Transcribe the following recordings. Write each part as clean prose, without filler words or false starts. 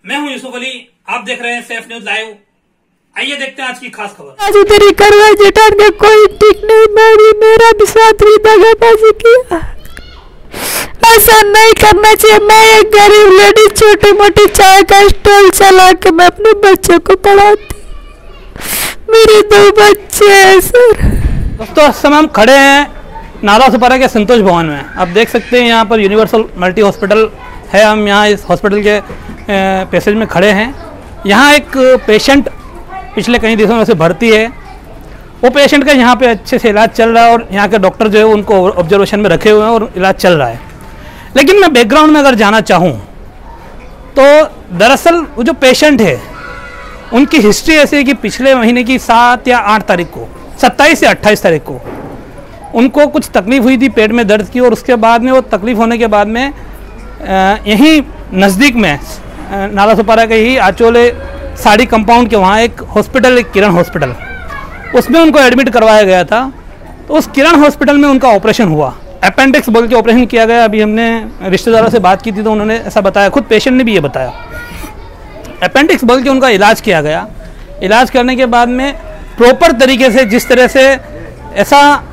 मैं हूं यूसुफ अली, आप देख रहे हैं सेफ न्यूज लाइव। आइए देखते हैं आज की खास खबर। आज तेरी कार्रवाई जेठान का कोई ठीक नहीं, मेरा भी साथ भी दगाबाजी किया। ऐसा नहीं करना चाहिए। मैं एक गरीब लेडी छोटी मोटी चाय का स्टॉल चला के मैं अपने बच्चों को पढ़ाती। मेरे 2 बच्चे हैं सर। दोस्तों इस समय हम खड़े हैं नालासोपारा के संतोष भवन में। आप देख सकते हैं यहाँ पर यूनिवर्सल मल्टी हॉस्पिटल है। हम यहाँ इस हॉस्पिटल के पैसेज में खड़े हैं। यहाँ एक पेशेंट पिछले कई दिनों से भर्ती है। वो पेशेंट का यहाँ पे अच्छे से इलाज चल रहा है और यहाँ के डॉक्टर जो है उनको ऑब्जर्वेशन में रखे हुए हैं और इलाज चल रहा है। लेकिन मैं बैकग्राउंड में अगर जाना चाहूँ तो दरअसल वो जो पेशेंट है उनकी हिस्ट्री ऐसी है कि पिछले महीने की 7 या 8 तारीख को, 27 या 28 तारीख को उनको कुछ तकलीफ़ हुई थी, पेट में दर्द की। और उसके बाद में वो तकलीफ़ होने के बाद में यहीं नज़दीक में नालासोपारा के ही आचोले साड़ी कंपाउंड के वहाँ एक हॉस्पिटल, एक किरण हॉस्पिटल, उसमें उनको एडमिट करवाया गया था। तो उस किरण हॉस्पिटल में उनका ऑपरेशन हुआ, अपेंडिक्स बोल के ऑपरेशन किया गया। अभी हमने रिश्तेदारों से बात की थी तो उन्होंने ऐसा बताया, खुद पेशेंट ने भी ये बताया। अपेंडिक्स बोल के उनका इलाज किया गया। इलाज करने के बाद में प्रॉपर तरीके से, जिस तरह से ऐसा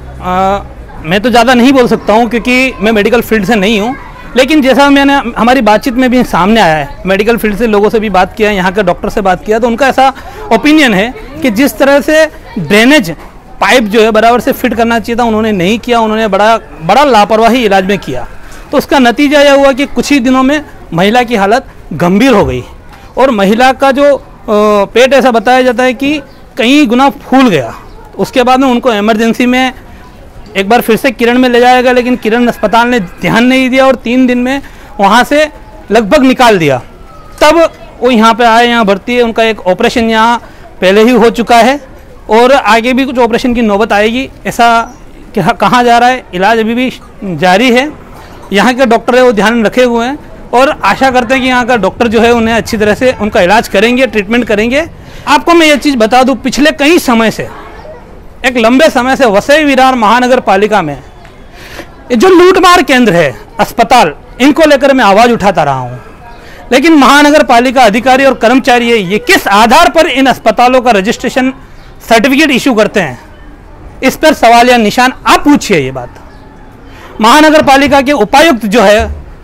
मैं तो ज़्यादा नहीं बोल सकता हूँ क्योंकि मैं मेडिकल फील्ड से नहीं हूँ, लेकिन जैसा मैंने हमारी बातचीत में भी सामने आया है, मेडिकल फील्ड से लोगों से भी बात किया, यहाँ के डॉक्टर से बात किया, तो उनका ऐसा ओपिनियन है कि जिस तरह से ड्रेनेज पाइप जो है बराबर से फिट करना चाहिए था उन्होंने नहीं किया। उन्होंने बड़ा लापरवाही इलाज में किया। तो उसका नतीजा यह हुआ कि कुछ ही दिनों में महिला की हालत गंभीर हो गई और महिला का जो पेट ऐसा बताया जाता है कि कई गुना फूल गया। उसके बाद में उनको इमरजेंसी में एक बार फिर से किरण में ले जाया गया, लेकिन किरण अस्पताल ने ध्यान नहीं दिया और 3 दिन में वहाँ से लगभग निकाल दिया। तब वो यहाँ पे आए, यहाँ भर्ती है। उनका एक ऑपरेशन यहाँ पहले ही हो चुका है और आगे भी कुछ ऑपरेशन की नौबत आएगी, ऐसा कहा जा रहा है। इलाज अभी भी जारी है। यहाँ के डॉक्टर है वो ध्यान रखे हुए हैं और आशा करते हैं कि यहाँ का डॉक्टर जो है उन्हें अच्छी तरह से उनका इलाज करेंगे, ट्रीटमेंट करेंगे। आपको मैं ये चीज़ बता दूँ, पिछले कई समय से, एक लंबे समय से वसई विरार महानगर पालिका में जो लूटमार केंद्र है अस्पताल, इनको लेकर मैं आवाज़ उठाता रहा हूँ। लेकिन महानगर पालिका अधिकारी और कर्मचारी है, ये किस आधार पर इन अस्पतालों का रजिस्ट्रेशन सर्टिफिकेट इशू करते हैं, इस पर सवाल या निशान आप पूछिए। ये बात महानगर पालिका के उपायुक्त जो है,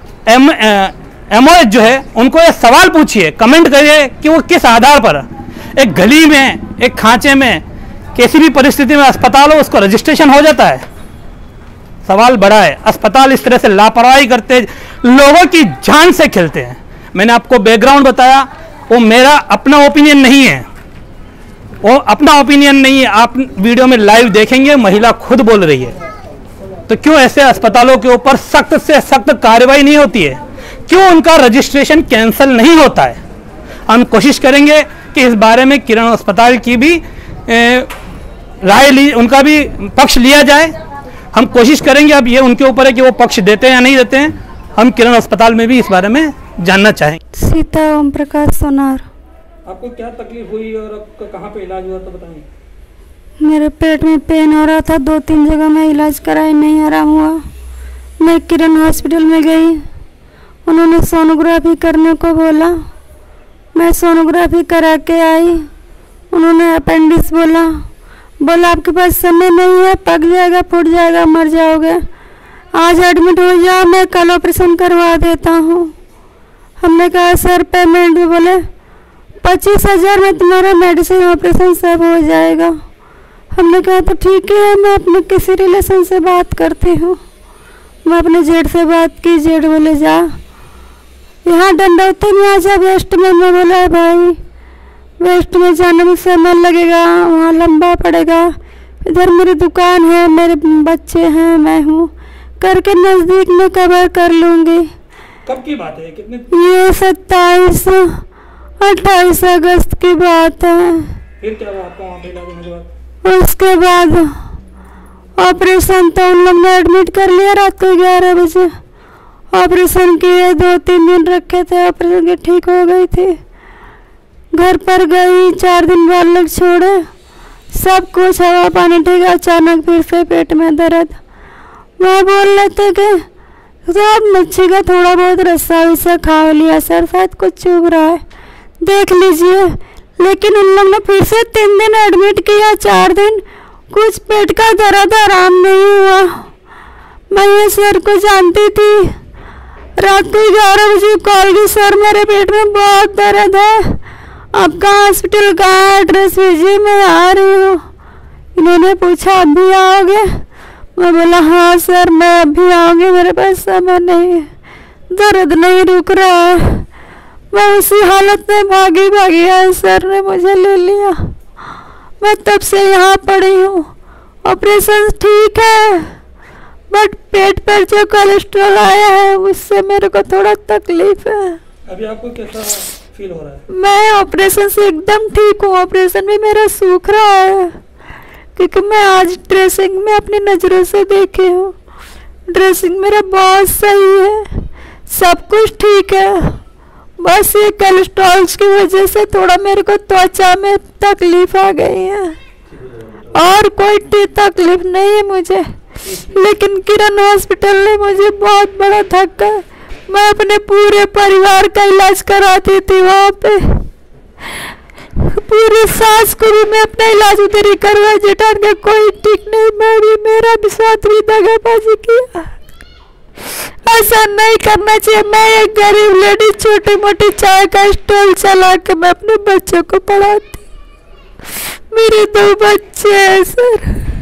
एमओएच जो है, उनको ये सवाल पूछिए, कमेंट करिए कि वो किस आधार पर एक गली में, एक खांचे में, किसी भी परिस्थिति में अस्पताल हो उसको रजिस्ट्रेशन हो जाता है। सवाल बड़ा है। अस्पताल इस तरह से लापरवाही करते, लोगों की जान से खेलते हैं। मैंने आपको बैकग्राउंड बताया, वो मेरा अपना ओपिनियन नहीं है, वो अपना ओपिनियन नहीं है। आप वीडियो में लाइव देखेंगे, महिला खुद बोल रही है। तो क्यों ऐसे अस्पतालों के ऊपर सख्त से सख्त कार्रवाई नहीं होती है? क्यों उनका रजिस्ट्रेशन कैंसिल नहीं होता है? हम कोशिश करेंगे कि इस बारे में किरण अस्पताल की भी राय ली, उनका भी पक्ष लिया जाए। हम कोशिश करेंगे, अब ये उनके ऊपर है कि वो पक्ष देते हैं या नहीं देते हैं। हम किरण अस्पताल में भी इस बारे में जानना चाहेंगे। सीता ओम प्रकाश सोनार। आपको क्या तकलीफ हुई और कहाँ पे इलाज हुआ तो बताइए। मेरे पेट में पेन हो रहा था, 2-3 जगह मैं इलाज कराई, नहीं आराम हुआ। मैं किरण हॉस्पिटल में गई, उन्होंने सोनोग्राफी करने को बोला। मैं सोनोग्राफी करा के आई। उन्होंने अपेंडिक्स बोला आपके पास समय नहीं है, पक जाएगा, फूट जाएगा, मर जाओगे, आज एडमिट हो जाओ, मैं कल ऑपरेशन करवा देता हूँ। हमने कहा सर पेमेंट, बोले 25,000 में तुम्हारा मेडिसिन ऑपरेशन सब हो जाएगा। हमने कहा तो ठीक है, मैं अपने किसी रिलेशन से बात करती हूँ। मैं अपने जेठ से बात की, जेठ बोले जा यहाँ डंडौती में आ जा, वेस्ट में। मैं बोला भाई वेस्ट में जाने में समय लगेगा, वहाँ लंबा पड़ेगा, इधर मेरी दुकान है, मेरे बच्चे हैं, मैं हूँ, करके नज़दीक में कवर कर लूँगी। कब की बात है? कितने? ये 27-28 अगस्त की बात है। फिर क्या हुआ आपका वहाँ पे इलाज होने के बाद? उसके बाद ऑपरेशन तो उन लोग ने एडमिट कर लिया रात को 11 बजे। ऑपरेशन किए, 2-3 दिन रखे थे, ऑपरेशन के ठीक हो गई थी। घर पर गई, 4 दिन बाद लोग छोड़े, सब कुछ हवा पानी ठीक। अचानक फिर से पेट में दर्द। वह बोल रहे थे कि तो आप मच्छी का थोड़ा बहुत रस्सा वस्सा खा लिया सर, शायद कुछ चुभ रहा है। देख लीजिए। लेकिन उन लोग ने फिर से 3 दिन एडमिट किया, 4 दिन, कुछ पेट का दर्द आराम नहीं हुआ। मैं ये सर को जानती थी। रात को 11 बजे कॉल की, सर मेरे पेट में बहुत दर्द है, आपका हॉस्पिटल कहाँ है, एड्रेस भेजिए, मैं आ रही हूँ। इन्होंने पूछा अभी आओगे? मैं बोला हाँ सर मैं अभी आऊँगी, मेरे पास समय नहीं है, दर्द नहीं रुक रहा है। मैं उसी हालत में भागी आई, सर ने मुझे ले लिया। मैं तब से यहाँ पड़ी हूँ। ऑपरेशन ठीक है, बट पेट पर जो कोलेस्ट्रॉल आया है उससे मेरे को थोड़ा तकलीफ है। अभी आपको कैसा फील हो रहा है? मैं ऑपरेशन से एकदम ठीक हूँ। ऑपरेशन भी मेरा सूख रहा है, क्योंकि मैं आज ड्रेसिंग में अपनी नज़रों से देखी हूँ। ड्रेसिंग मेरा बहुत सही है, सब कुछ ठीक है, बस ये कोलेस्ट्रॉल की वजह से थोड़ा मेरे को त्वचा में तकलीफ आ गई है, और कोई तकलीफ नहीं है मुझे। लेकिन किरण हॉस्पिटल ने मुझे बहुत बड़ा धक्का, मैं अपने पूरे परिवार का इलाज कराती थी वहाँ पे, पूरी सास को भी मैं अपना इलाज उधर ही करवा, जेठान का कोई ठीक नहीं, मैं भी, मेरा भी साथ भी दगाबाजी किया। ऐसा नहीं करना चाहिए। मैं एक गरीब लेडी, छोटी मोटी चाय का स्टॉल चला के मैं अपने बच्चों को पढ़ाती, मेरे 2 बच्चे हैं सर।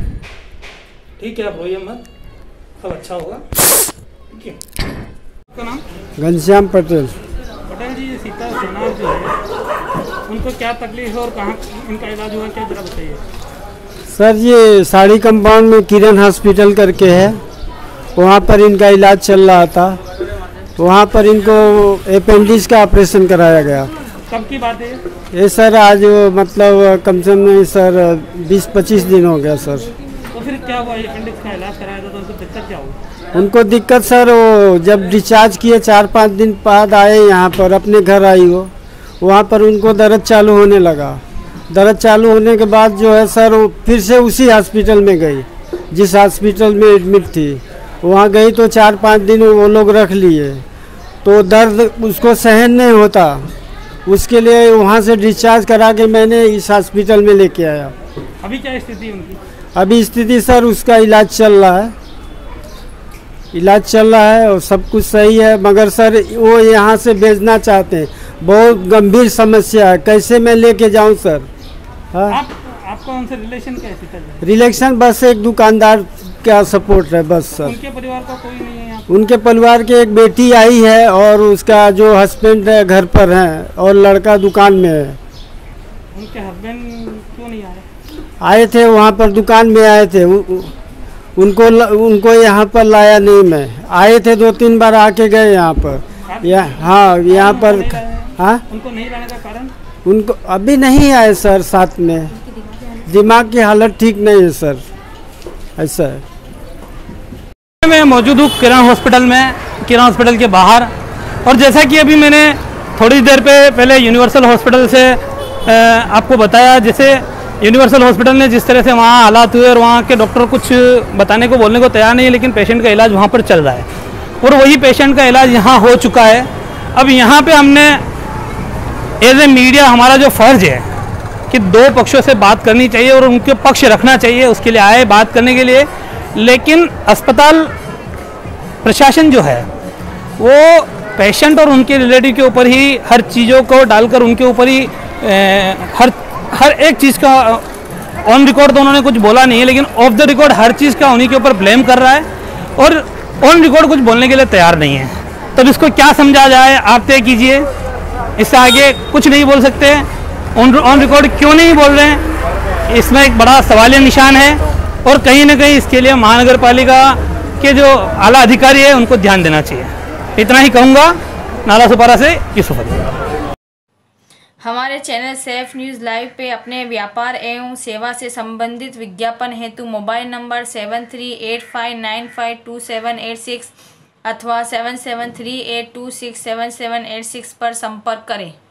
ठीक है, आप रोइए मत, सब अच्छा होगा। ठीक है। आपका नाम? घनश्याम पटेल। पटेल जी, सीता सोनार जो है उनको क्या तकलीफ है और कहाँ इनका इलाज हुआ, क्या जरा बताइए। सर ये साड़ी कंपाउंड में किरण हॉस्पिटल करके है, वहाँ पर इनका इलाज चल रहा था। वहाँ पर इनको अपेंडिक्स का ऑपरेशन कराया गया। कब की बात है ये सर? आज मतलब कम से कम सर 20-25 दिन हो गया सर। तो फिर क्या हुआ? अपेंडिक्स का इलाज कराया था तो उनको दिक्कत क्या हुई? उनको दिक्कत सर, वो जब डिस्चार्ज किए 4-5 दिन बाद आए यहाँ पर, अपने घर आई वो, वहाँ पर उनको दर्द चालू होने लगा। दर्द चालू होने के बाद जो है सर, वो फिर से उसी हॉस्पिटल में गई जिस हॉस्पिटल में एडमिट थी। वहाँ गई तो 4-5 दिन वो लोग रख लिए, तो दर्द उसको सहन नहीं होता, उसके लिए वहाँ से डिस्चार्ज करा के मैंने इस हॉस्पिटल में लेके आया। अभी क्या स्थिति उनकी? अभी स्थिति सर उसका इलाज चल रहा है, इलाज चल रहा है और सब कुछ सही है, मगर सर वो यहाँ से भेजना चाहते हैं। बहुत गंभीर समस्या है, कैसे मैं लेके जाऊँ सर? हाँ, आपका उनसे रिलेशन कैसे चल रहा है? रिलेशन बस एक दुकानदार का सपोर्ट है बस सर। उनके परिवार का कोई नहीं है यहाँ? उनके परिवार के एक बेटी आई है और उसका जो हस्बैंड है घर पर है, और लड़का दुकान में है। उनके हस्बैंड क्यों नहीं आए? आए थे वहाँ पर, दुकान में आए थे, उनको यहाँ पर लाया नहीं। मैं आए थे 2-3 बार आके गए यहाँ पर। हाँ यहाँ पर। हाँ, उनको नहीं लाने का कारण? उनको अभी नहीं आए सर, साथ में दिमाग की हालत ठीक नहीं है सर, ऐसा है। मैं मौजूद हूँ किरण हॉस्पिटल के बाहर, और जैसा कि अभी मैंने थोड़ी देर पहले यूनिवर्सल हॉस्पिटल से आपको बताया, जैसे यूनिवर्सल हॉस्पिटल ने जिस तरह से वहाँ हालात हुए और वहाँ के डॉक्टर कुछ बताने को बोलने को तैयार नहीं है, लेकिन पेशेंट का इलाज वहाँ पर चल रहा है और वही पेशेंट का इलाज यहाँ हो चुका है। अब यहाँ पे हमने एज ए मीडिया हमारा जो फ़र्ज़ है कि 2 पक्षों से बात करनी चाहिए और उनके पक्ष रखना चाहिए, उसके लिए आए बात करने के लिए। लेकिन अस्पताल प्रशासन जो है वो पेशेंट और उनके रिलेटिव के ऊपर ही हर चीज़ों को डालकर उनके ऊपर ही हर एक चीज़ का ऑन रिकॉर्ड तो उन्होंने कुछ बोला नहीं है, लेकिन ऑफ द रिकॉर्ड हर चीज़ का उन्हीं के ऊपर ब्लेम कर रहा है और ऑन रिकॉर्ड कुछ बोलने के लिए तैयार नहीं है। तब इसको क्या समझा जाए, आप तय कीजिए। इससे आगे कुछ नहीं बोल सकते, ऑन रिकॉर्ड क्यों नहीं बोल रहे हैं, इसमें एक बड़ा सवालिया निशान है और कहीं ना कहीं इसके लिए महानगर पालिका के जो आला अधिकारी है उनको ध्यान देना चाहिए। इतना ही कहूँगा। नाला सुपारा से यूसुफ अली। हमारे चैनल सेफ न्यूज़ लाइव पे अपने व्यापार एवं सेवा से संबंधित विज्ञापन हेतु मोबाइल नंबर 7385952786 अथवा 7738267786 पर संपर्क करें।